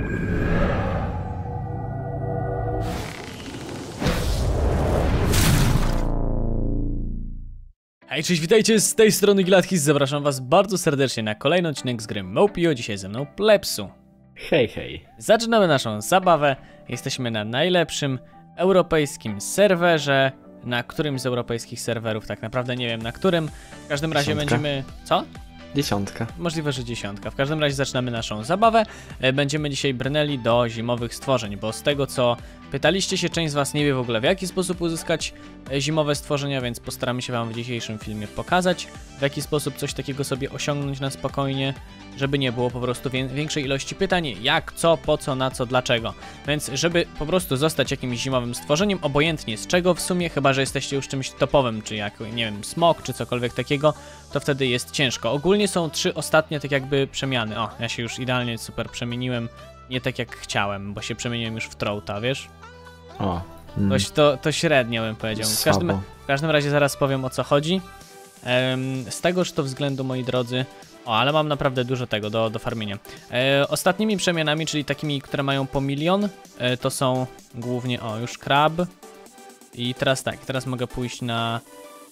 Hej, cześć, witajcie, z tej strony Gilatkis, zapraszam was bardzo serdecznie na kolejny odcinek z gry Mopio, dzisiaj ze mną Plepsu. Hej, hej. Zaczynamy naszą zabawę, jesteśmy na najlepszym europejskim serwerze, na którymś z europejskich serwerów, tak naprawdę nie wiem na którym, w każdym razie będziemy... Co? 10. Możliwe, że 10. W każdym razie zaczynamy naszą zabawę. Będziemy dzisiaj brnęli do zimowych stworzeń, bo z tego co pytaliście się, część z was nie wie w ogóle w jaki sposób uzyskać zimowe stworzenia, więc postaramy się wam w dzisiejszym filmie pokazać, w jaki sposób coś takiego sobie osiągnąć na spokojnie, żeby nie było po prostu większej ilości pytań, jak, co, po co, na co, dlaczego. Więc żeby po prostu zostać jakimś zimowym stworzeniem, obojętnie z czego w sumie, chyba że jesteście już czymś topowym, czy jak, nie wiem, smok, czy cokolwiek takiego, to wtedy jest ciężko. Ogólnie są 3 ostatnie tak jakby przemiany. O, ja się już idealnie super przemieniłem, nie tak jak chciałem, bo się przemieniłem już w Trołta, wiesz? O. To średnio bym powiedział. W każdym razie zaraz powiem, o co chodzi. Z tegoż to względu, moi drodzy... O, ale mam naprawdę dużo tego do farmienia. Ostatnimi przemianami, czyli takimi, które mają po 1 000 000, to są głównie... O, już krab. I teraz tak, teraz mogę pójść na...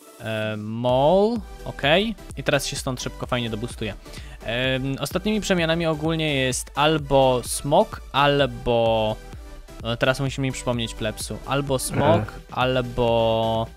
mall, ok. I teraz się stąd szybko fajnie dobustuję. Ostatnimi przemianami ogólnie jest albo smok, albo... Teraz musimy mi przypomnieć Plepsu. Albo smok, albo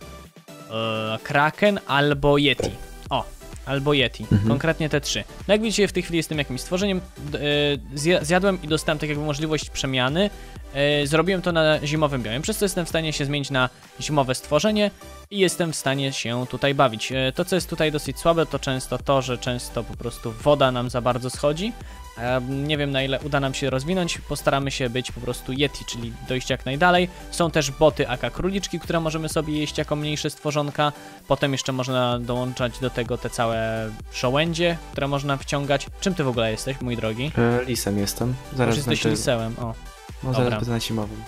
kraken, albo yeti. O, albo yeti. Konkretnie te 3. No jak widzicie, w tej chwili jestem jakimś stworzeniem. Zjadłem i dostałem tak jakby możliwość przemiany. Zrobiłem to na zimowym biomie, przez co jestem w stanie się zmienić na zimowe stworzenie i jestem w stanie się tutaj bawić. To, co jest tutaj dosyć słabe, to często to, że często po prostu woda nam za bardzo schodzi. Nie wiem, na ile uda nam się rozwinąć, postaramy się być po prostu yeti, czyli dojść jak najdalej. Są też boty aka króliczki, które możemy sobie jeść jako mniejsze stworzonka. Potem jeszcze można dołączać do tego te całe żołędzie, które można wciągać. Czym ty w ogóle jesteś, mój drogi? Lisem jestem. Zaraz jesteś lisełem, o. No zaraz będę na zimowym.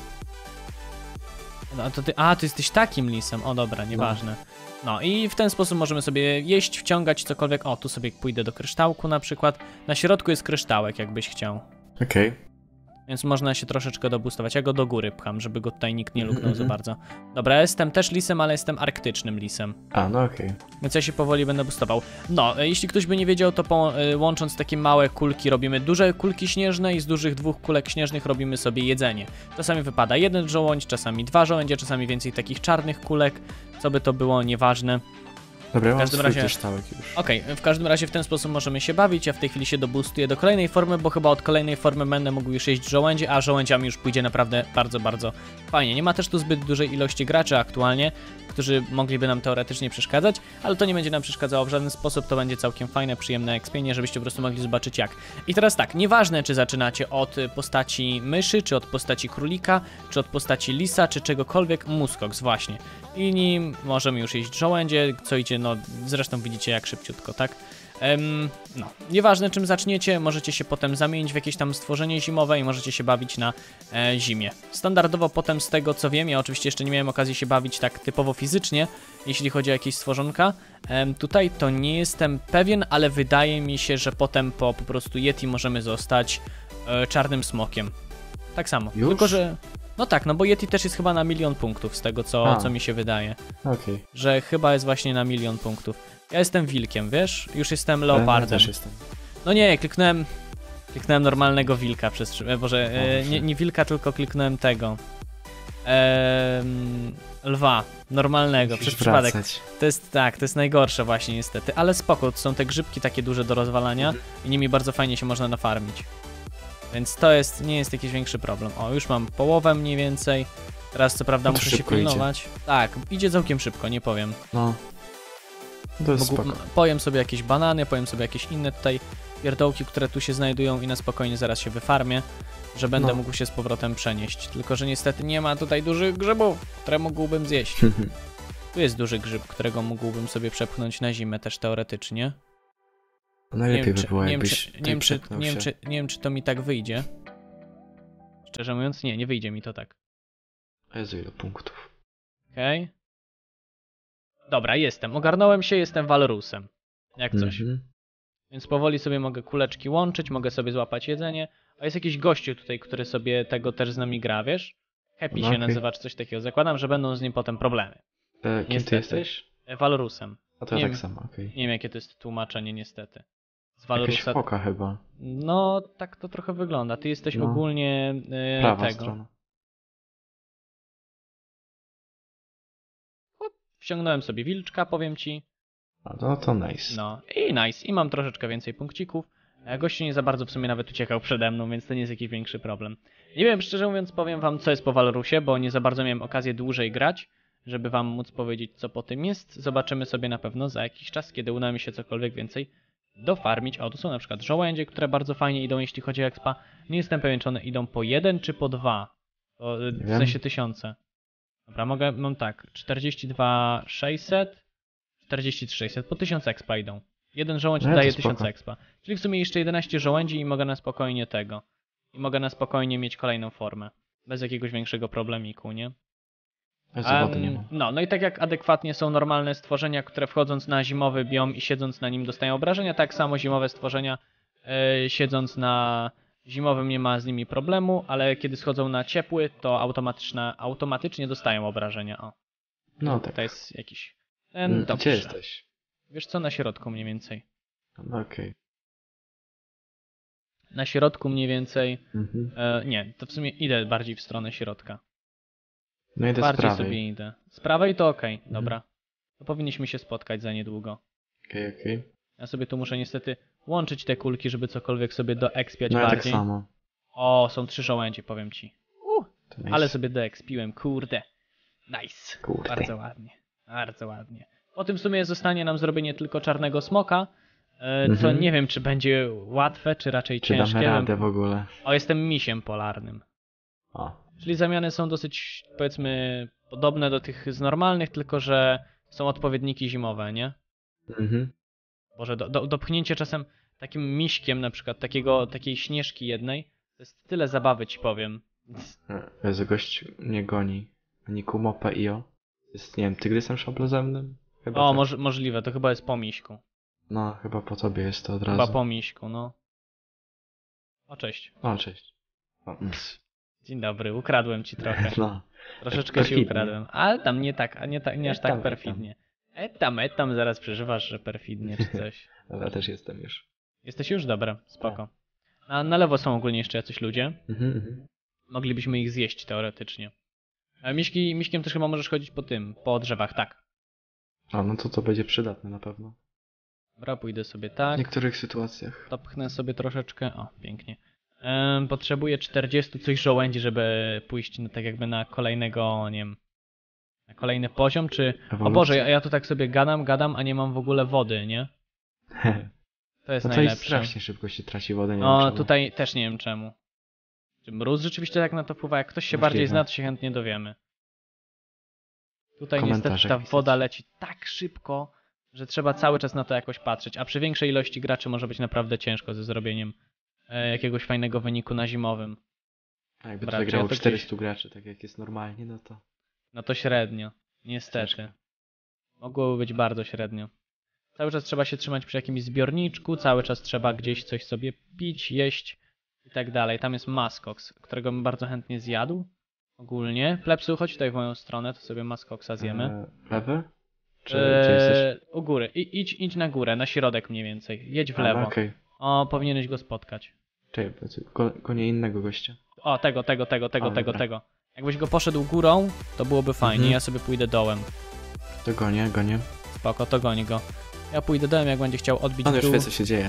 No to ty, ty jesteś takim lisem, o dobra, nieważne. No i w ten sposób możemy sobie jeść, wciągać cokolwiek. O, tu sobie pójdę do kryształku na przykład. Na środku jest kryształek, jakbyś chciał. Okej. Więc można się troszeczkę dobustować. Ja go do góry pcham, żeby go tutaj nikt nie luknął za bardzo. Dobra, jestem też lisem, ale jestem arktycznym lisem. A, no okej. Więc ja się powoli będę boostował. No, jeśli ktoś by nie wiedział, to łącząc takie małe kulki robimy duże kulki śnieżne i z dużych 2 kulek śnieżnych robimy sobie jedzenie. Czasami wypada 1 żołądź, czasami 2 żołędzie, czasami więcej takich czarnych kulek. Co by to było, nieważne. Dobra, w każdym razie kryształek już. Okej, w każdym razie w ten sposób możemy się bawić. Ja w tej chwili się doboostuję do kolejnej formy, bo chyba od kolejnej formy będę mógł już jeść żołędzie, a żołędziami już pójdzie naprawdę bardzo, bardzo fajnie. Nie ma też tu zbyt dużej ilości graczy aktualnie, którzy mogliby nam teoretycznie przeszkadzać, ale to nie będzie nam przeszkadzało w żaden sposób, to będzie całkiem fajne, przyjemne ekspienie, żebyście po prostu mogli zobaczyć jak. I teraz tak, nieważne czy zaczynacie od postaci myszy, czy od postaci królika, czy od postaci lisa, czy czegokolwiek, muskox właśnie. I nim możemy już jeść żołędzie, co idzie, no zresztą widzicie jak szybciutko, tak? No, nieważne czym zaczniecie, możecie się potem zamienić w jakieś tam stworzenie zimowe i możecie się bawić na zimie. Standardowo potem z tego co wiem, ja oczywiście jeszcze nie miałem okazji się bawić tak typowo fizycznie, jeśli chodzi o jakieś stworzonka. Tutaj to nie jestem pewien, ale wydaje mi się, że potem po prostu yeti możemy zostać czarnym smokiem. Tak samo, już? Tylko że... No tak, no bo yeti też jest chyba na 1 000 000 punktów z tego co mi się wydaje. Okej. Że chyba jest właśnie na 1 000 000 punktów. Ja jestem wilkiem, wiesz? Już jestem leopardem. Ja też jestem. No nie, kliknąłem normalnego wilka przez... Boże, nie wilka, tylko kliknąłem tego. Lwa, normalnego, przez przypadek. To jest tak, to jest najgorsze właśnie niestety, ale spoko, to są te grzybki takie duże do rozwalania i nimi bardzo fajnie się można nafarmić. Więc to nie jest jakiś większy problem. O, już mam połowę mniej więcej. Teraz co prawda muszę się pilnować. Idzie. Tak, idzie całkiem szybko, nie powiem. No. To jest spoko. Pojem sobie jakieś banany, pojem sobie jakieś inne tutaj pierdołki, które tu się znajdują i na spokojnie zaraz się wyfarmię, że będę mógł się z powrotem przenieść. Tylko że niestety nie ma tutaj dużych grzybów, które mógłbym zjeść. Tu jest duży grzyb, którego mógłbym sobie przepchnąć na zimę też teoretycznie. Najlepiej by było, jakbyś nie wiem, czy to mi tak wyjdzie. Szczerze mówiąc, nie wyjdzie mi to tak. Jezu, ile punktów. Okej. Dobra, jestem. Ogarnąłem się, jestem walrusem. Jak coś. Więc powoli sobie mogę kuleczki łączyć, mogę sobie złapać jedzenie. A jest jakiś gościu tutaj, który sobie tego też z nami gra, wiesz? Happy No się okej. nazywa, czy coś takiego. Zakładam, że będą z nim potem problemy. Kim ty Niestety. jesteś? Walrusem. A to Nie ja wiem. tak samo, okej. Nie wiem, jakie to jest tłumaczenie, niestety. Z Jakaś Walrusa. foka chyba. No, tak to trochę wygląda. Ty jesteś No. ogólnie Prawa tego. strona. Wciągnąłem sobie wilczka, powiem ci. No to nice. No i nice. I mam troszeczkę więcej punkcików. Gościu nie za bardzo w sumie nawet uciekał przede mną, więc to nie jest jakiś większy problem. Nie wiem, szczerze mówiąc, powiem wam, co jest po Walrusie, bo nie za bardzo miałem okazję dłużej grać, żeby wam móc powiedzieć, co po tym jest. Zobaczymy sobie na pewno za jakiś czas, kiedy uda mi się cokolwiek więcej dofarmić. O, tu są na przykład żołędzie, które bardzo fajnie idą, jeśli chodzi o expa. Nie jestem pewien, czy one idą po 1 czy po 2. W sensie 1000. Dobra, mam tak, 42 600, 43 600, po 1000 expa idą. Jeden żołądź No, daje to 1000 spoko. expa. Czyli w sumie jeszcze 11 żołędzi i mogę na spokojnie tego. I mogę na spokojnie mieć kolejną formę. Bez jakiegoś większego problemiku, nie? Ja wody nie mam. No i tak jak adekwatnie są normalne stworzenia, które wchodząc na zimowy biom i siedząc na nim dostają obrażenia, tak samo zimowe stworzenia siedząc na zimowym nie ma z nimi problemu, ale kiedy schodzą na ciepły, to automatycznie dostają obrażenia. O, No tak. to jest jakiś... Gdzie Dobrze. jesteś? Wiesz co, na środku mniej więcej. No okej. Na środku mniej więcej... Mhm. Nie, to w sumie idę bardziej w stronę środka. No idę z Bardziej prawej. sobie idę. Z prawej to okej, dobra. To powinniśmy się spotkać za niedługo. Okej. Ja sobie tu muszę niestety łączyć te kulki, żeby cokolwiek sobie doekspiać No ja tak bardziej. samo. O, są 3 żołędzie, powiem ci. To nice. Ale sobie doekspiłem, kurde. Nice. Kurde. Bardzo ładnie. Bardzo ładnie. Po tym w sumie zostanie nam zrobienie tylko czarnego smoka, co Mhm. nie wiem, czy będzie łatwe, czy raczej Czy ciężkie. damy radę w ogóle? O, jestem misiem polarnym. O. Czyli zamiany są dosyć, powiedzmy, podobne do tych z normalnych, tylko że są odpowiedniki zimowe, nie? Mhm. Boże, dopchnięcie czasem takim miśkiem, na przykład takiej śnieżki jednej, to jest tyle zabawy, ci powiem. Jezu, gość mnie goni. Ani Kumopa Io. Jest, nie wiem, tygrysem szablozemnym? Chyba O, tak. możliwe, to chyba jest po miśku. No, chyba po tobie jest to od razu. Chyba po miśku, no. O, cześć. O, cześć. O, Dzień dobry, ukradłem ci trochę. No. Troszeczkę ci Perfidnie. ukradłem. Ale tam nie aż tak Etam. perfidnie. Etam, zaraz przeżywasz, że perfidnie czy coś. Ja też jestem już. Jesteś już? Dobra, spoko. Na lewo są ogólnie jeszcze jacyś ludzie. Mhm. Moglibyśmy ich zjeść teoretycznie. Miśkiem też chyba możesz chodzić po drzewach, tak. A, no to będzie przydatne na pewno. Dobra, pójdę sobie W tak. niektórych sytuacjach. Dopchnę sobie troszeczkę. O, pięknie. Potrzebuję 40 coś żołędzi, żeby pójść tak jakby na kolejnego, nie wiem, na kolejny poziom, czy... O Ewolucja. Boże, ja tu tak sobie gadam, a nie mam w ogóle wody, nie? To jest No to jest najlepsze. strasznie szybko się traci wodę, nie wiem No, czemu. tutaj też nie wiem czemu. Czy mróz rzeczywiście tak na to wpływa? Jak ktoś się Możliwe. bardziej zna, to się chętnie dowiemy. Tutaj niestety Komentarze ta pisać. woda leci tak szybko, że trzeba cały czas na to jakoś patrzeć, a przy większej ilości graczy może być naprawdę ciężko ze zrobieniem jakiegoś fajnego wyniku na zimowym. A jakby Dobra, tutaj czy ja grało to 400 graczy, tak jak jest normalnie, no to... No to średnio, niestety. Ciężko. Mogłoby być bardzo średnio. Cały czas trzeba się trzymać przy jakimś zbiorniczku, cały czas trzeba gdzieś coś sobie pić, jeść i tak dalej. Tam jest Maskox, którego bym bardzo chętnie zjadł. Ogólnie. Plepsu, chodź tutaj w moją stronę, to sobie Maskoxa zjemy. Lewy? Czy gdzie jesteś? U góry. Idź na górę, na środek mniej więcej. Jedź w A, lewo. no okej. O, powinieneś go spotkać. Czekaj, gonię innego gościa. O, tego. dobra. Jakbyś go poszedł górą, to byłoby fajnie. Mhm. Ja sobie pójdę dołem. To gonię. Spoko, to goni go. Ja pójdę dołem, jak będzie chciał odbić On w już dół. wie, co się dzieje.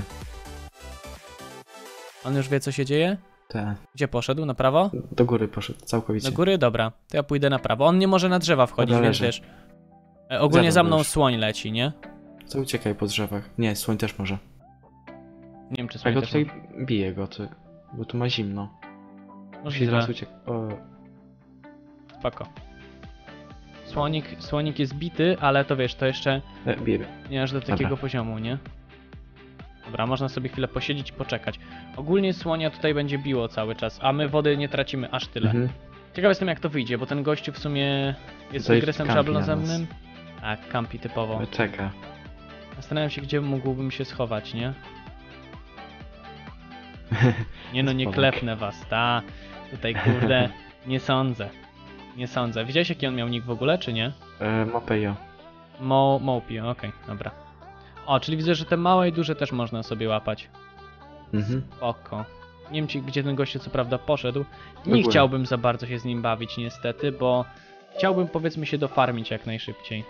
On już wie, co się dzieje? Te. Gdzie poszedł? Na prawo? Do góry poszedł, całkowicie. Do góry? Dobra. To ja pójdę na prawo. On nie może na drzewa wchodzić, Dobra, więc leży. wiesz. Ogólnie za mną już. słoń leci, nie? Co uciekaj po drzewach? Nie, słoń też może. Nie wiem, czy Ja słoń go też tutaj biję go, bo tu ma zimno. Musi możliwe. teraz uciekać. Spoko. Słonik jest bity, ale to wiesz, to jeszcze Biję. nie aż do takiego Dobra. poziomu, nie? Dobra, można sobie chwilę posiedzieć i poczekać. Ogólnie słonia tutaj będzie biło cały czas, a my wody nie tracimy aż tyle. Mhm. Ciekaw jestem, jak to wyjdzie, bo ten gościu w sumie jest Tutaj tygrysem kampi na szablozemnym. Tak, kampi typowo. Czeka. Zastanawiam się, gdzie mógłbym się schować, nie? Nie no, nie Polak. klepnę was, ta. Tutaj kurde, nie sądzę. Nie sądzę. Widziałeś jaki on miał nick w ogóle, czy nie? Mopę i o. Mopi, okej, dobra. O, czyli widzę, że te małe i duże też można sobie łapać. Mhm. Spoko. Nie wiem, gdzie ten gościu co prawda poszedł. Do Nie góry. chciałbym za bardzo się z nim bawić niestety, bo chciałbym powiedzmy się dofarmić jak najszybciej.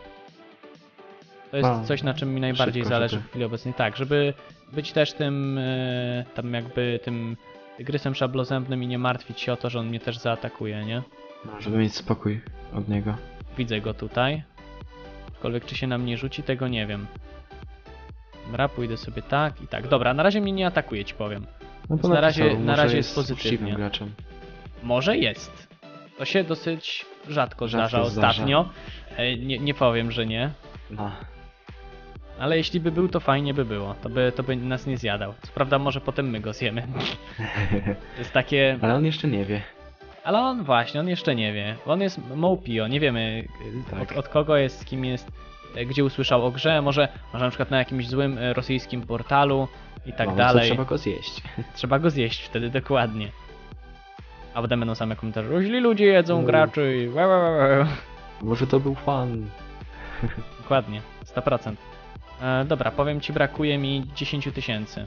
To jest No, coś, na czym mi najbardziej szybko, zależy żeby- w chwili obecnej. Tak, żeby być też tym, tam jakby tym tygrysem szablozębnym i nie martwić się o to, że on mnie też zaatakuje, nie? No, żeby mieć spokój od niego. Widzę go tutaj. Aczkolwiek czy się na mnie rzuci, tego nie wiem. Dobra, pójdę sobie tak i tak. Dobra, na razie mnie nie atakuje, ci powiem. No Więc na razie- napisał, na może razie jest pozytywnie. uczciwym graczem. Może jest. To się dosyć rzadko zdarza Rzadko zdarza. ostatnio. Nie powiem, że nie. No. Ale jeśli by był, to fajnie by było. To by nas nie zjadał. Co prawda może potem my go zjemy. To jest takie... Ale on jeszcze nie wie. Ale on właśnie, on jeszcze nie wie. On jest Mopio, nie wiemy Tak. od kogo jest, z kim jest, gdzie usłyszał o grze. Może na przykład na jakimś złym rosyjskim portalu i tak No, dalej. To trzeba go zjeść. Trzeba go zjeść wtedy, dokładnie. A potem będą same komentarze. Źli ludzie jedzą graczy i... Może to był fan. Dokładnie, 100%. Dobra, powiem ci, brakuje mi 10 000.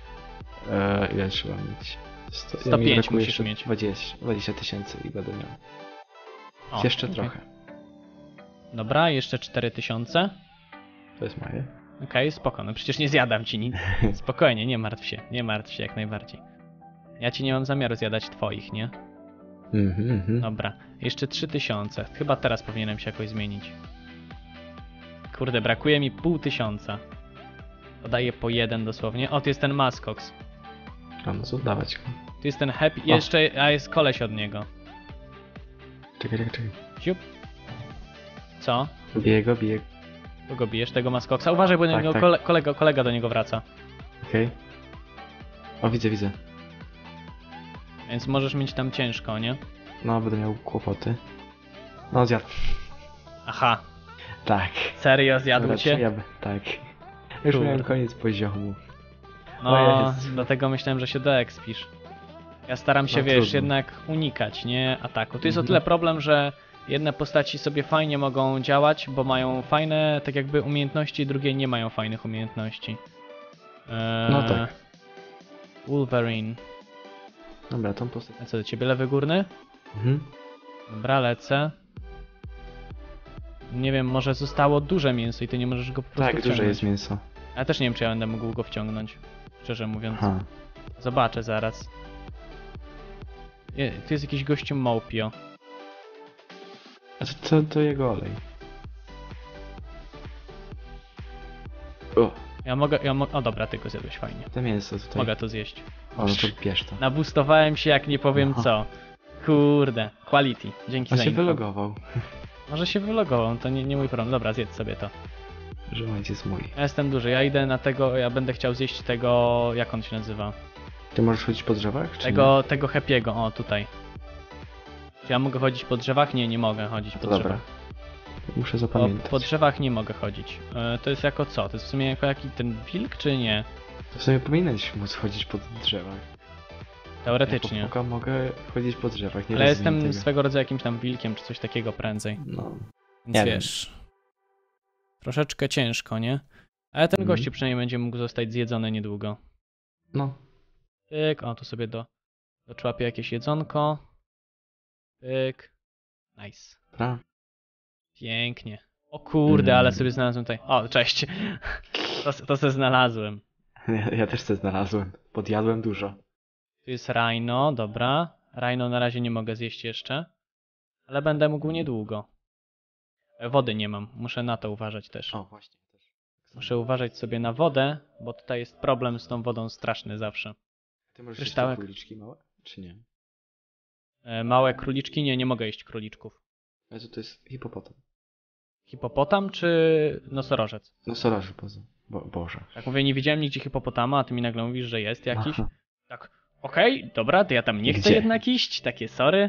Ile trzeba mieć? 105 mi brakuje musisz jeszcze mieć. 20 tysięcy i będę miał. O, Jeszcze okej. trochę. Dobra, jeszcze 4000. To jest moje. Okej, spoko, no przecież nie zjadam ci nic. Spokojnie, nie martw się jak najbardziej. Ja ci nie mam zamiaru zjadać twoich, nie? Mhm. Dobra, jeszcze 3000. Chyba teraz powinienem się jakoś zmienić. Kurde, brakuje mi 500. Podaję po jeden dosłownie. O, tu jest ten Maskox. A no co, dawać go. Tu jest ten Happy. Jeszcze, a jest koleś od niego. Czekaj. Siup. Co? Bije go. Kogo bijesz? Tego Maskoxa? Uważaj, bo Tak, niego tak. kolega do niego wraca. Okej. O, widzę. Więc możesz mieć tam ciężko, nie? No, będę miał kłopoty. No, zjadł. Aha, Tak. serio zjadł Dobra, cię? Tak. Już Kurde. miałem koniec poziomu. No, O Jezu. dlatego myślałem, że się doekspisz. Ja staram się, No, wiesz, trudno. jednak unikać, nie, ataku. Tu jest o Mhm. tyle problem, że jedne postaci sobie fajnie mogą działać, bo mają fajne, tak jakby umiejętności, drugie nie mają fajnych umiejętności. No tak. Wolverine. Dobra, tą postać. A co do ciebie, lewy górny? Mhm. Dobra, lecę. Nie wiem, może zostało duże mięso i ty nie możesz go po prostu Tak, wciągnąć. duże jest mięso. Ja też nie wiem, czy ja będę mógł go wciągnąć. Szczerze mówiąc. Aha. Zobaczę zaraz. Tu jest jakiś gościu Mopio. A to jego olej. O, O dobra, ty go zjadłeś fajnie. to mięso tutaj. Mogę to zjeść. O, no to bierz to. Nabustowałem się jak nie powiem No. co. Kurde, quality. Dzięki On za się info. wylogował. Może się wylogował, to nie mój problem. Dobra, zjedz sobie to. Że on jest mój. Ja jestem duży, ja idę na tego, ja będę chciał zjeść tego, jak on się nazywa? Ty możesz chodzić po drzewach, czy Tego Happy'ego, o tutaj. Czy ja mogę chodzić po drzewach? Nie mogę chodzić nie? po To dobra. drzewach. Muszę Po zapamiętać. drzewach nie mogę chodzić. To jest jako co? To jest w sumie jako jaki ten wilk, czy nie? To w sumie powinieneś móc chodzić po drzewach. Teoretycznie. Ja po foka mogę chodzić po drzewach, nie Ale rozumiem jestem tego. swego rodzaju jakimś tam wilkiem, czy coś takiego prędzej. No. Więc Nie wiem. wiesz. Troszeczkę ciężko, nie? Ale ten Mhm. gościu przynajmniej będzie mógł zostać zjedzony niedługo. No. Pyk, o tu sobie doczłapię jakieś jedzonko. Pyk. Nice. Dobra. Pięknie. O kurde, ale Mm. sobie znalazłem tutaj. O, cześć. To se znalazłem. Ja też to znalazłem. Podjadłem dużo. Tu jest Rhino, dobra. Rhino na razie nie mogę zjeść jeszcze. Ale będę mógł niedługo. Wody nie mam, muszę na to uważać też. O, właśnie. Też. Muszę uważać sobie na wodę, bo tutaj jest problem z tą wodą straszny zawsze. Ty możesz Kryształek. jeść te króliczki małe? Czy nie? Małe króliczki? Nie mogę jeść króliczków. Ale to jest hipopotam. Hipopotam czy nosorożec? No soroży poza. Boże. Tak mówię, nie widziałem nigdzie hipopotama, a ty mi nagle mówisz, że jest jakiś. Aha. Tak, okej, dobra, to ja tam nie chcę Gdzie? jednak iść, takie sorry.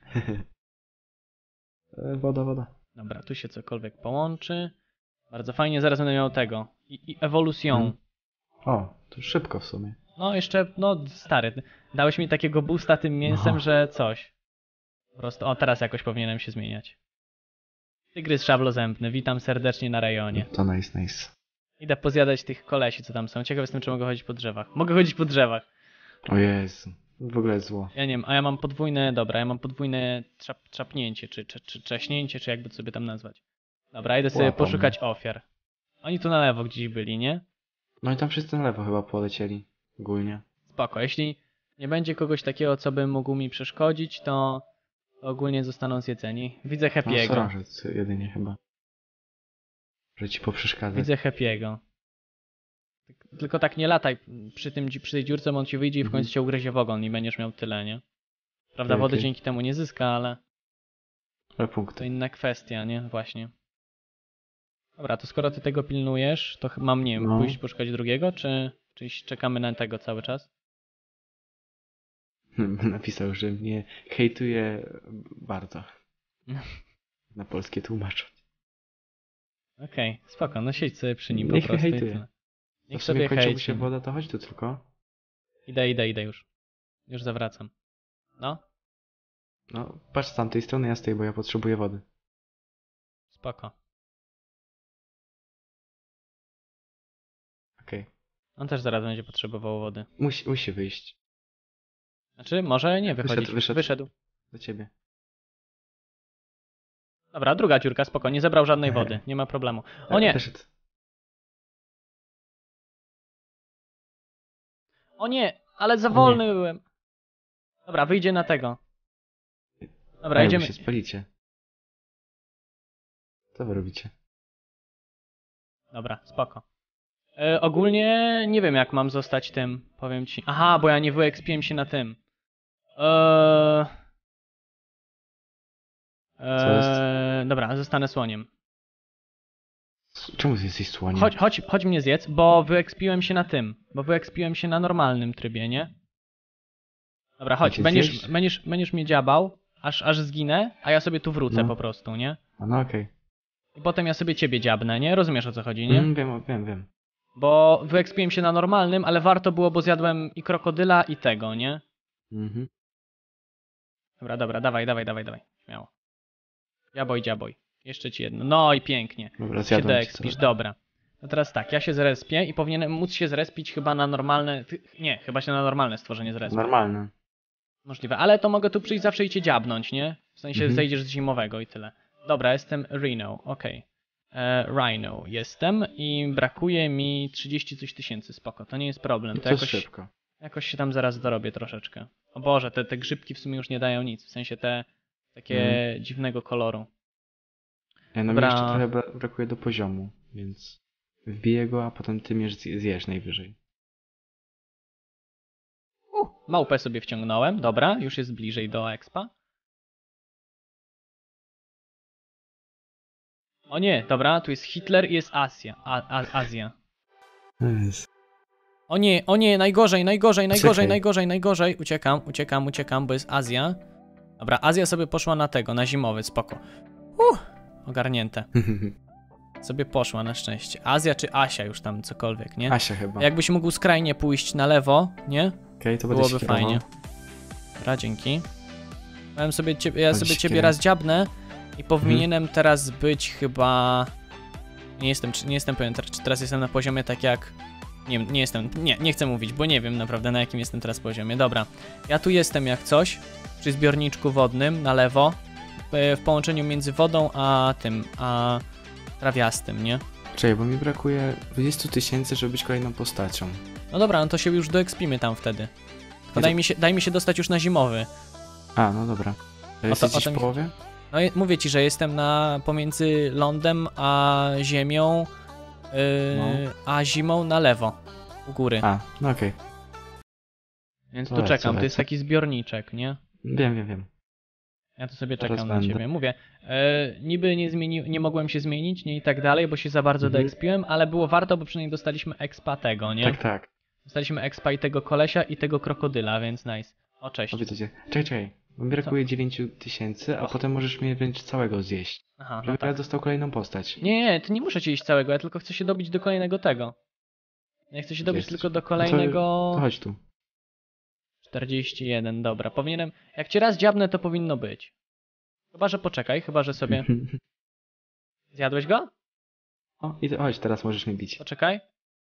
Woda. Dobra, tu się cokolwiek połączy. Bardzo fajnie, zaraz będę miał tego. I ewolucją. O, to szybko w sumie. No jeszcze, no stary, dałeś mi takiego boosta tym mięsem, No. że coś. Po prostu, o teraz jakoś powinienem się zmieniać. Tygrys szablozębny, witam serdecznie na rejonie. To nice. Idę pozjadać tych kolesi, co tam są. Ciekaw jestem, czy mogę chodzić po drzewach. Mogę chodzić po drzewach. O Jezu. W ogóle zło. Ja nie wiem, a ja mam podwójne, dobra, ja mam podwójne trzapnięcie, czy czaśnięcie, czy jakby sobie tam nazwać. Dobra, idę sobie Łapą, poszukać ofiar. Oni tu na lewo gdzieś byli, nie? No i tam wszyscy na lewo chyba polecieli. Ogólnie. Spoko, jeśli nie będzie kogoś takiego, co by mógł mi przeszkodzić, to ogólnie zostaną zjedzeni. Widzę No Happy'ego. Sorożec jedynie chyba. Że ci poprzeszkadza. Widzę Happy'ego. Tylko tak nie lataj przy tej dziurce, bo on ci wyjdzie i w końcu cię ugryzie w ogon i będziesz miał tyle, nie? Prawda, Okej, wody okej. dzięki temu nie zyska, ale Ale to punkty. inna kwestia, nie? Właśnie. Dobra, to skoro ty tego pilnujesz, to mam, nie wiem, No. pójść poszukać drugiego, czy czekamy na tego cały czas? Napisał, że mnie hejtuje bardzo. Na polskie tłumacząc. Okej, spoko, no siedź sobie przy nim po Niech prostu i hejtuje. tyle. To Niech w sumie sobie kończyłaby hejci. się woda, to chodź tu tylko. Idę już. Już zawracam. No, No, patrz z tamtej strony, ja z tej, bo ja potrzebuję wody. spoko. Okej. On też zaraz będzie potrzebował wody. Musi wyjść. Znaczy, może nie wychodzić. Wyszedł. Do ciebie. Dobra, druga dziurka, spoko, nie zebrał żadnej wody, nie ma problemu. O nie, Wyszedł. o nie, ale za O wolny nie. byłem. Dobra, wyjdzie na tego. Dobra, Ej, idziemy. wy się spalicie. Co wy robicie? Dobra, spoko. Ogólnie nie wiem jak mam zostać tym, powiem ci. Aha, bo ja nie wyekspiłem się na tym. Co jest? Dobra, zostanę słoniem. Czemu ty jesteś słoniem? Chodź mnie zjedz, bo wyekspiłem się na tym. Bo wyekspiłem się na normalnym trybie, nie? Dobra, chodź, Chcecie zjeść? będziesz mnie dziabał, aż zginę, a ja sobie tu wrócę No. po prostu, nie? A no okej. I potem ja sobie ciebie dziabnę, nie? Rozumiesz o co chodzi, nie? Wiem. Bo wyekspiłem się na normalnym, ale warto było, bo zjadłem i krokodyla i tego, nie? Mhm. Dobra, dawaj. Śmiało. Dziaboj. Jeszcze ci jedno. No i pięknie. Dobra, Się zjadłem ci deekspisz, co. dobra. No teraz tak, ja się zrespię i powinienem móc się zrespić chyba na normalne... Nie, chyba się na normalne stworzenie zrespię. Normalne. Możliwe, ale to mogę tu przyjść zawsze i cię dziabnąć, nie? W sensie Mhm. zejdziesz z zimowego i tyle. Dobra, jestem Rhino, okej. Rhino jestem i brakuje mi 30 coś tysięcy, spoko, to nie jest problem. I To to szybko. jakoś się tam zaraz dorobię troszeczkę. O Boże, te grzybki w sumie już nie dają nic, w sensie te takie dziwnego koloru. Ja, no mi Dobra. jeszcze trochę brakuje do poziomu, więc wbiję go, a potem ty mnie zjesz najwyżej. Małpę sobie wciągnąłem, dobra, już jest bliżej do expa. O nie, dobra, tu jest Hitler i jest Azja. Yes. O nie, najgorzej. Czekaj. Uciekam, bo jest Azja. Dobra, Azja sobie poszła na tego, na zimowy, spoko. Ogarnięte. Sobie poszła na szczęście. Azja czy Asia już tam cokolwiek, nie? Asia chyba. Jakbyś mógł skrajnie pójść na lewo, nie? Okej, to będę Byłoby się kierował. fajnie. Dobra, dzięki. Ja sobie Będziesz ciebie kierował. raz dziabnę i powinienem teraz być chyba... Nie jestem pewien, czy teraz jestem na poziomie tak jak... Nie chcę mówić, bo nie wiem naprawdę na jakim jestem teraz poziomie. Dobra, ja tu jestem jak coś, przy zbiorniczku wodnym na lewo, w połączeniu między wodą a trawiastym, nie? Czekaj, bo mi brakuje 20 tysięcy, żeby być kolejną postacią. No dobra, no to się już doekspimy tam wtedy. Tylko Ja to- daj mi się dostać już na zimowy. A, no dobra. A jesteś gdzieś to w mi- połowie? No i mówię ci, że jestem pomiędzy lądem a ziemią, a zimą na lewo, u góry. A, no okej. Więc to tu lecę, czekam, to jest lecę. taki zbiorniczek, nie? Wiem. Ja tu sobie Zaraz czekam na będę. ciebie. Mówię, niby nie mogłem się zmienić, nie i tak dalej, bo się za bardzo Mhm. doekspiłem, ale było warto, bo przynajmniej dostaliśmy expa tego, nie? Tak. Dostaliśmy expa i tego kolesia i tego krokodyla, więc nice. O, cześć. O, widzę cię. Czekaj. Bo mi brakuje 9 tysięcy, a Och. potem możesz mnie wręcz całego zjeść. Aha, no Żeby ja tak. dostał kolejną postać. Nie, to nie muszę ci iść całego, ja tylko chcę się dobić do kolejnego tego. Ja chcę się dobić Jesteś? tylko do No kolejnego... To chodź tu. 41, dobra. Powinienem... Jak cię raz dziabnę, to powinno być. Chyba, że poczekaj, chyba, że sobie... Zjadłeś go? O, i chodź, teraz możesz mnie bić. Poczekaj.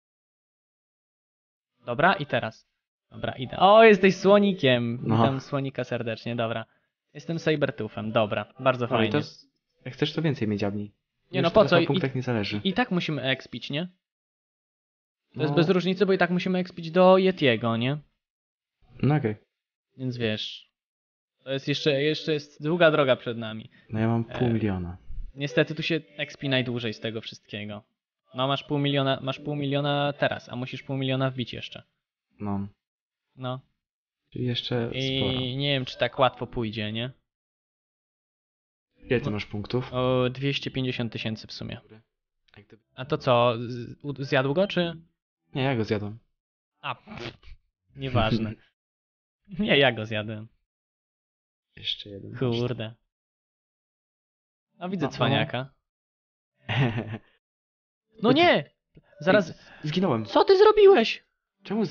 Dobra, i teraz. Dobra, idę. O, jesteś słonikiem. No. Witam słonika serdecznie, dobra. Jestem Sabertoothem, dobra. Bardzo O, i fajnie. to... Jak chcesz, to więcej mnie dziabnij. Nie Już no, po teraz co? na punktach nie zależy. I tak musimy expić, nie? To jest No. bez różnicy, bo i tak musimy expić do Yetiego, nie? No okej. Więc wiesz... To jest jeszcze jest długa droga przed nami. No ja mam pół miliona. Niestety tu się expi najdłużej z tego wszystkiego. No masz pół miliona teraz, a musisz pół miliona wbić jeszcze. No. No. Czyli jeszcze I sporo. nie wiem, czy tak łatwo pójdzie, nie? Ile ty masz punktów? O 250 000 w sumie. Jak gdyby- A to co, zjadł go, czy... Nie, ja go zjadłem. A, nieważne. Nie, ja go zjadłem. Jeszcze jeden. Kurde. No widzę No, cwaniaka. No nie! Zaraz... Zginąłem. Co ty zrobiłeś? Czemu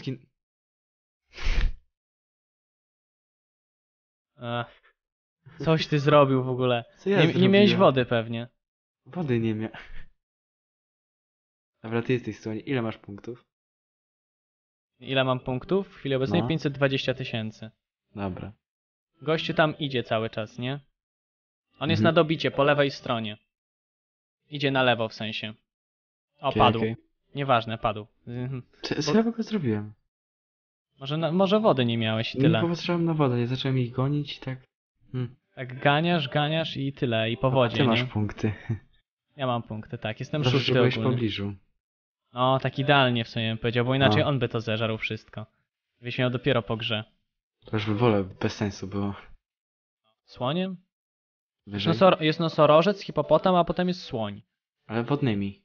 Ech, coś ty zrobił w ogóle. Co ja Nie zrobiłem? miałeś wody pewnie. Wody nie miałem. Dobra, ty jesteś w stronie. Ile masz punktów? Ile mam punktów? W chwili obecnej No. 520 000. Dobra. Gościu tam idzie cały czas, nie? On jest Mhm. na dobicie, po lewej stronie. Idzie na lewo w sensie. O, Okej, padł. okej. Nieważne, padł. Mhm. Co ja w ogóle zrobiłem? Może wody nie miałeś i Nie tyle. popatrzyłem na wodę, nie zacząłem ich gonić i tak... Tak ganiasz i tyle. I po A wodzie, ty masz nie? punkty. Ja mam punkty, tak. Jestem Dobrze, że szósty byłeś w ogólnie. pobliżu. No, tak idealnie w sumie bym powiedział, bo inaczej No. on by to zeżarł wszystko. Byś miał dopiero po grze. To już by wolę, bez sensu było. Słoniem? Wyżej. Jest nosorożec, hipopotam, a potem jest słoń. Ale wodnymi.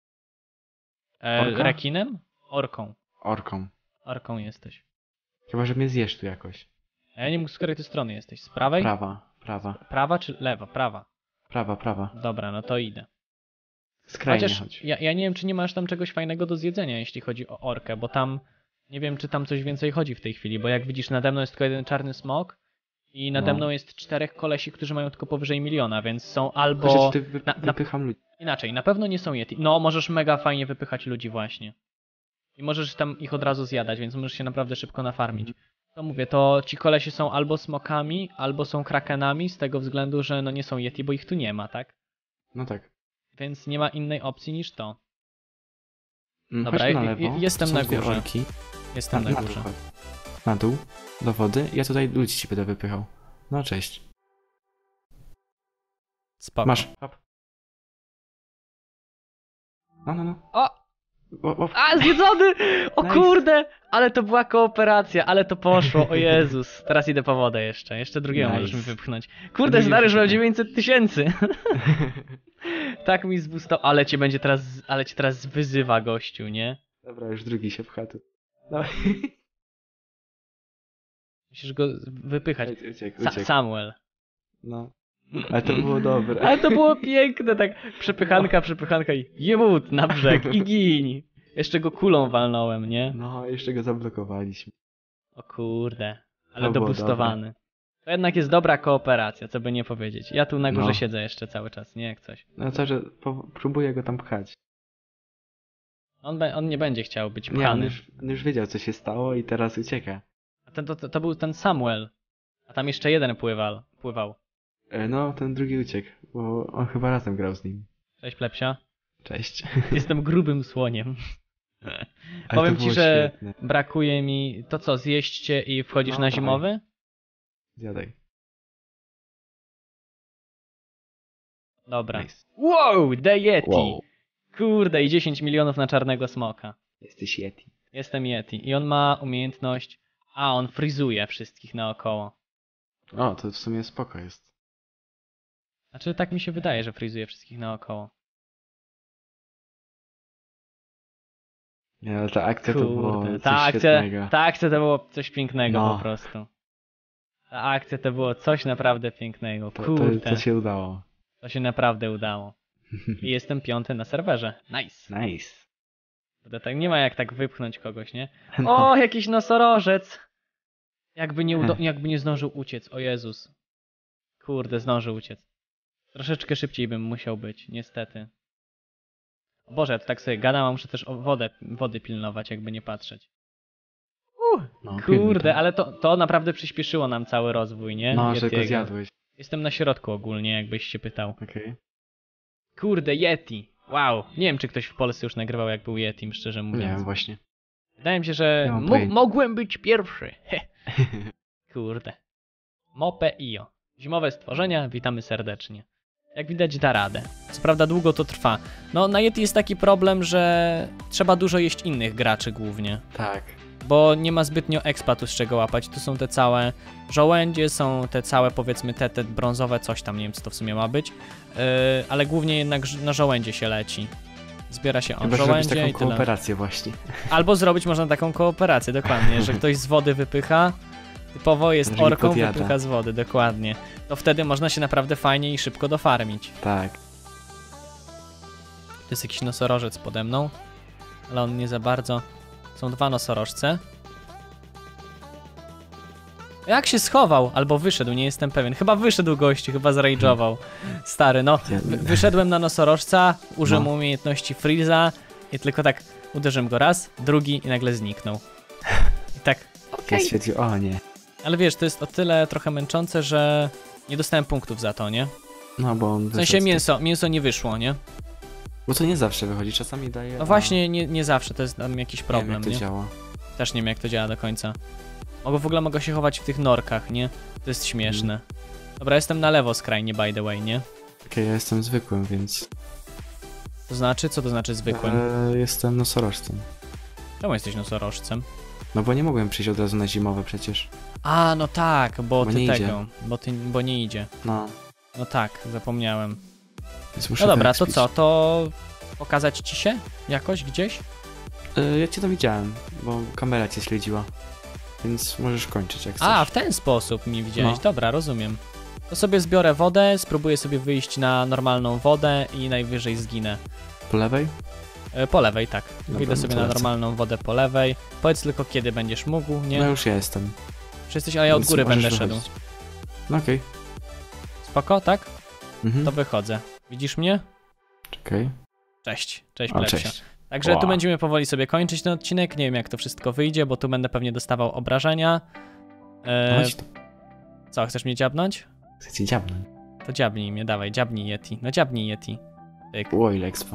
Orka? Rekinem? Orką. Orką. Orką jesteś. Chyba, że mnie zjesz tu jakoś. A ja nie wiem, z której ty strony jesteś. Z prawej? Prawa. Prawa czy lewa? Prawa. Prawa. Dobra, no to idę. Skrajnie Chociaż chodź. ja nie wiem, czy nie masz tam czegoś fajnego do zjedzenia, jeśli chodzi o orkę, bo tam... Nie wiem, czy tam coś więcej chodzi w tej chwili, bo jak widzisz, nade mną jest tylko jeden czarny smok i nade No. mną jest 4 kolesi, którzy mają tylko powyżej 1 000 000, więc są albo... Chociaż ty na- wypycham ludzi. Inaczej, na pewno nie są Yeti. No, możesz mega fajnie wypychać ludzi właśnie. I możesz tam ich od razu zjadać, więc możesz się naprawdę szybko nafarmić. To mówię, to ci kolesi są albo smokami, albo są krakenami, z tego względu, że no nie są Yeti, bo ich tu nie ma, tak? No tak. Więc nie ma innej opcji niż to. Dobra, Dobra, chodź na lewo. jestem Są na dwie górze. orki. Jestem na dół górze. chodź. Na dół, do wody. Ja tutaj ludzi ci będę wypychał. No cześć. Spoko. Masz. Hop. No. O! O. A, zjedzony! O Nice. kurde! Ale to była kooperacja, ale to poszło, o Jezus. Teraz idę po wodę jeszcze. Jeszcze drugiego Nice. możesz mi wypchnąć. Kurde, Drugi stary, już mam wypchnę. 900 000. Tak mi zbustał, ale cię teraz wyzywa gościu, nie? Dobra, już drugi się pcha tu. Dawaj. Musisz go wypychać. Uciekł. Samuel. No. Ale to było dobre. Ale to było piękne, tak przepychanka i jebut na brzeg i gin. Jeszcze go kulą walnąłem, nie? No, jeszcze go zablokowaliśmy. O kurde, ale To było dobustowany. To jednak jest dobra kooperacja, co by nie powiedzieć. Ja tu na górze No. siedzę jeszcze cały czas, nie jak coś. No co, że próbuję go tam pchać. On nie będzie chciał być Nie, pchany. on już wiedział co się stało i teraz ucieka. A to był ten Samuel. A tam jeszcze jeden pływał. No, ten drugi uciekł, bo on chyba razem grał z nim. Cześć plepsia. Cześć. Jestem grubym słoniem. Ale Powiem to ci, było że świetne. brakuje mi... To co, zjeść i wchodzisz No, na dawaj. zimowy? Zjadaj. Dobra. Nice. Wow, The Yeti! Wow. Kurde, i 10 milionów na czarnego smoka. Jesteś Yeti. Jestem Yeti. I on ma umiejętność... A, on fryzuje wszystkich naokoło. O, to w sumie spoko jest. Znaczy, tak mi się wydaje, że fryzuje wszystkich naokoło. Nie, ale ta akcja to było Kurde, coś świetnego. ta akcja to było coś pięknego No. po prostu. Ta akcja to było coś naprawdę pięknego. To Kurde, się udało. to się naprawdę udało. I jestem 5. na serwerze. Nice. Nice. Kurde, tak nie ma jak tak wypchnąć kogoś, nie? O, jakiś nosorożec! Jakby nie zdążył uciec, o Jezus. Kurde, zdążył uciec. Troszeczkę szybciej bym musiał być, niestety. O Boże, ja to tak sobie gadam, a muszę też o wody pilnować, jakby nie patrzeć. No, Kurde, ale to naprawdę przyspieszyło nam cały rozwój, nie? No, że go Yetiego. zjadłeś. Jestem na środku ogólnie, jakbyś się pytał. Okej. Kurde, Yeti! Wow! Nie wiem, czy ktoś w Polsce już nagrywał, jak był Yetim, szczerze Nie mówiąc. wiem, właśnie. Wydaje mi się, że Nie mam pojęcia. mogłem być pierwszy. Kurde. Mope.io. Zimowe stworzenia, witamy serdecznie. Jak widać, da radę. Co prawda długo to trwa. No, na Yeti jest taki problem, że trzeba dużo jeść innych graczy głównie. Tak. Bo nie ma zbytnio expa tu z czego łapać. Tu są te całe żołędzie, są te całe, powiedzmy, te brązowe coś tam, nie wiem co to w sumie ma być. Ale głównie jednak na żołędzie się leci. Zbiera się Chyba zrobić żołędzie taką i tyle. kooperację właśnie. Albo zrobić można taką kooperację, dokładnie, że ktoś z wody wypycha, typowo jest Drugi orką, podjada. wypycha z wody, dokładnie. To wtedy można się naprawdę fajnie i szybko dofarmić. Tak. To jest jakiś nosorożec pode mną, ale on nie za bardzo. Są dwa nosorożce. Jak się schował? Albo wyszedł, nie jestem pewien. Chyba wyszedł gościu, chyba zrajdżował. Stary, no. Wyszedłem na nosorożca, użyłem umiejętności Freeza i tylko tak uderzyłem go raz, drugi i nagle zniknął. I tak, Ja stwierdził, o nie. ale wiesz, to jest o tyle trochę męczące, że nie dostałem punktów za to, nie? No bo on W sensie wyszedł. mięso nie wyszło, nie? Bo to nie zawsze wychodzi, czasami daje. No właśnie, nie zawsze, to jest tam jakiś problem, nie? Wiem, jak to nie? działa. Też nie wiem jak to działa do końca. W ogóle mogę się chować w tych norkach, nie? To jest śmieszne. Dobra, jestem na lewo skrajnie, by the way, nie? Okej, ja jestem zwykłym, więc. To znaczy? Co to znaczy zwykłym? Jestem nosorożcem. Czemu jesteś nosorożcem? No bo nie mogłem przyjść od razu na zimowe przecież. A, no tak, bo ty nie tego. idzie. Bo nie idzie. No. No tak, zapomniałem. Więc muszę No dobra, to wyekspić. co? To pokazać ci się? Jakoś gdzieś? Ja cię tam widziałem, bo kamera cię śledziła. Więc możesz kończyć jak chcesz. A, w ten sposób mi widziałeś. No. Dobra, rozumiem. To sobie zbiorę wodę, spróbuję sobie wyjść na normalną wodę i najwyżej zginę. Po lewej? Po lewej, tak. Dobra, Wyjdę no sobie to na lecę. normalną wodę po lewej. Powiedz tylko kiedy będziesz mógł, nie? No już jestem. Wszyscy, a ja od Więc góry możesz będę szedł. wychodzić. No okej. Spoko, tak? Mhm. To wychodzę. Widzisz mnie? Czekaj. Cześć. Cześć, O, Plepsio. cześć. Także tu Wow. będziemy powoli sobie kończyć ten odcinek. Nie wiem jak to wszystko wyjdzie, bo tu będę pewnie dostawał obrażenia. Chodź tu. Co, chcesz mnie dziabnąć? Chcę cię dziabnąć. To dziabnij mnie, dawaj, dziabnij Yeti. No dziabnij Yeti. Tyk. Ło, ile expo.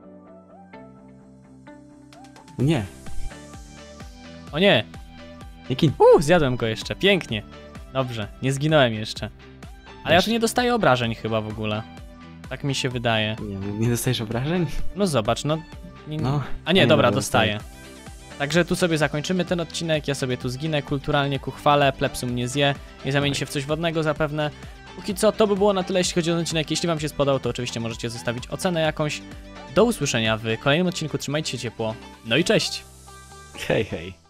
Nie. O nie! Jaki... Zjadłem go jeszcze, pięknie. Dobrze, nie zginąłem jeszcze. Ale ja tu nie dostaję obrażeń chyba w ogóle. Tak mi się wydaje. Nie dostajesz obrażeń? No zobacz, no. No. A nie, Nie, dobra, no, dostaję. Także tu sobie zakończymy ten odcinek, ja sobie tu zginę kulturalnie ku chwale, Plepsu mnie zje, nie zamieni się w coś wodnego zapewne. Póki co, to by było na tyle, jeśli chodzi o ten odcinek. Jeśli wam się spodobał, to oczywiście możecie zostawić ocenę jakąś. Do usłyszenia w kolejnym odcinku, trzymajcie się ciepło, no i cześć! Hej, hej.